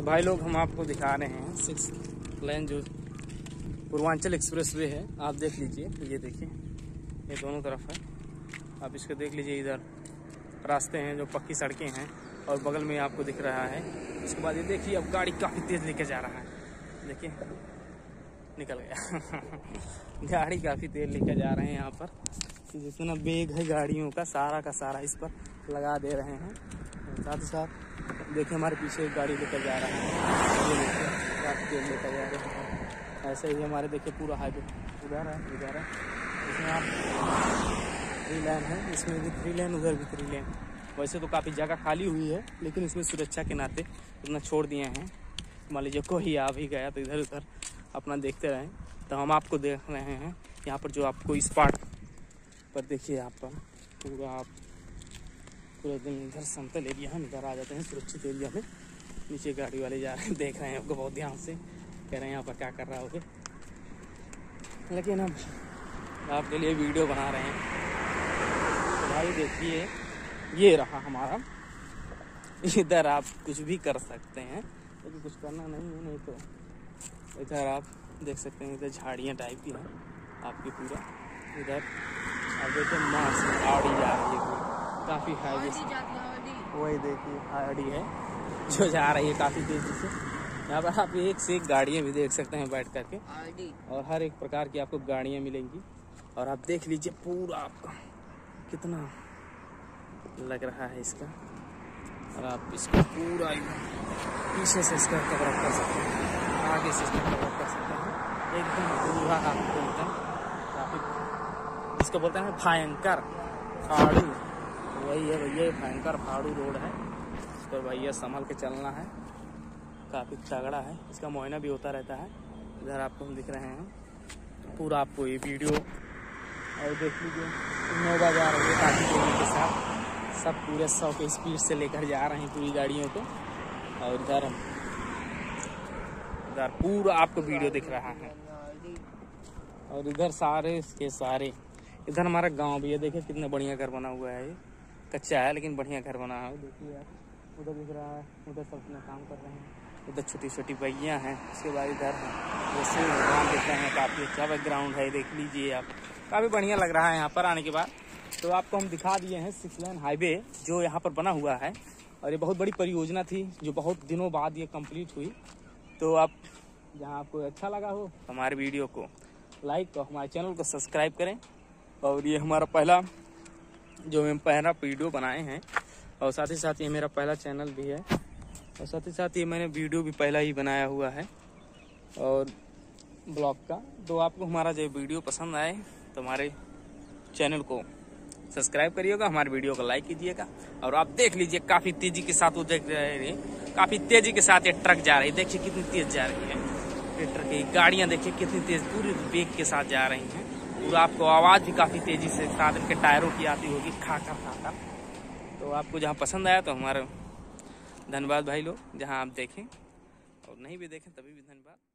भाई लोग हम आपको दिखा रहे हैं 6 लेन जो पूर्वांचल एक्सप्रेस वे है। आप देख लीजिए, ये देखिए, ये दोनों तरफ है। आप इसको देख लीजिए, इधर रास्ते हैं जो पक्की सड़कें हैं और बगल में आपको दिख रहा है। उसके बाद ये देखिए, अब गाड़ी काफ़ी तेज़ लेके जा रहा है। देखिए, निकल गया गाड़ी काफ़ी तेज़ लेके जा रहे हैं। यहाँ पर जितना वेग है गाड़ियों का सारा इस पर लगा दे रहे हैं। साथ ही साथ देखिए, हमारे पीछे एक गाड़ी लेकर जा रहा है। ये देखिए, काफ़ी तेज़ लेकर जा रहे हैं। ऐसे ही हमारे देखिए पूरा हाईवे उधर है, इसमें आप 3 लेन है, इसमें भी 3 लेन, उधर भी 3 लेन। वैसे तो काफ़ी जगह खाली हुई है, लेकिन इसमें सुरक्षा के नाते इतना छोड़ दिए हैं। मान लीजिए कोई आ भी गया तो इधर उधर अपना देखते रहें। तो हम आपको देख रहे हैं यहाँ पर, जो आपको इस पार्ट पर देखिए, यहाँ पर पूरा दिन इधर समतल एरिया है, इधर आ जाते हैं सुरक्षित एरिया में। नीचे गाड़ी वाले जा रहे हैं, देख रहे हैं आपको बहुत ध्यान से, कह रहे हैं यहाँ पर क्या कर रहा होगे, लेकिन हम आपके लिए वीडियो बना रहे हैं। तो भाई देखिए, ये रहा हमारा। इधर आप कुछ भी कर सकते हैं, लेकिन कुछ करना नहीं है, नहीं तो इधर आप देख सकते हैं, इधर झाड़ियाँ टाइप की हैं आपकी पूरा। इधर आप देखिए, मार्स आड़ी जा रही है, काफ़ी हाईवे से, वही देखिए आड़ी है जो जा रही है काफ़ी तेज़ी से। यहाँ पर आप एक से एक गाड़ियाँ भी देख सकते हैं बैठ करके, और हर एक प्रकार की आपको गाड़ियाँ मिलेंगी। और आप देख लीजिए पूरा आपका कितना लग रहा है इसका, और आप इसको पूरा पीछे से इसका कवर अप कर सकते हैं, आगे से इसका कवर अप कर सकते हैं, एकदम पूरा आपको एकदम काफ़ी, इसको बोलते हैं भयंकर फाड़ू। वही है भैया, भयंकर फाड़ू रोड है, इस पर भैया संभल के चलना है, काफ़ी तगड़ा है। इसका मुआयना भी होता रहता है। इधर आपको हम दिख रहे हैं पूरा, आपको ये वीडियो, और देख लीजिए इनोवा जा रही है काफ़ी तेजी के साथ, सब पूरे 100 के स्पीड से लेकर जा रहे हैं पूरी गाड़ियों को। और इधर पूरा आपको वीडियो दिख रहा है, और इधर सारे के सारे, इधर हमारा गांव भी है। देखिए कितना बढ़िया घर बना हुआ है, ये कच्चा है लेकिन बढ़िया घर बना है। देखिए यार, उधर दिख रहा है, उधर सब अपना काम कर रहे हैं, उधर छोटी छोटी भैया हैं। उसके बाद इधर जैसे ग्राउंड दिख रहे हैं, काफ़ी अच्छा बैकग्राउंड है, देख लीजिए आप, काफ़ी बढ़िया लग रहा है यहाँ पर आने के बाद। तो आपको हम दिखा दिए हैं 6 लेन हाईवे जो यहाँ पर बना हुआ है, और ये बहुत बड़ी परियोजना थी जो बहुत दिनों बाद ये कंप्लीट हुई। तो आप जहाँ आपको अच्छा लगा हो हमारे वीडियो को लाइक और हमारे चैनल को सब्सक्राइब करें। और ये हमारा पहला वीडियो बनाए हैं, और साथ ही साथ ये मेरा पहला चैनल भी है, और साथ ही साथ ये मैंने वीडियो भी पहला ही बनाया हुआ है और ब्लॉग का। तो आपको हमारा जो वीडियो पसंद आए तो हमारे चैनल को सब्सक्राइब करिएगा, हमारे वीडियो को लाइक कीजिएगा। और आप देख लीजिए काफ़ी तेज़ी के साथ वो देख रहे हैं, काफ़ी तेज़ी के साथ ये ट्रक जा रही है। देखिए कितनी तेज़ जा रही है ये ट्रक की गाड़ियाँ, देखिए कितनी तेज़ पूरी वेग के साथ जा रही हैं। पूरा आपको आवाज़ भी काफ़ी तेज़ी से साथ इनके टायरों की आती होगी, खाकर। तो आपको जहाँ पसंद आया तो हमारा धन्यवाद भाई लोग, जहाँ आप देखें, और नहीं भी देखें तभी भी धन्यवाद।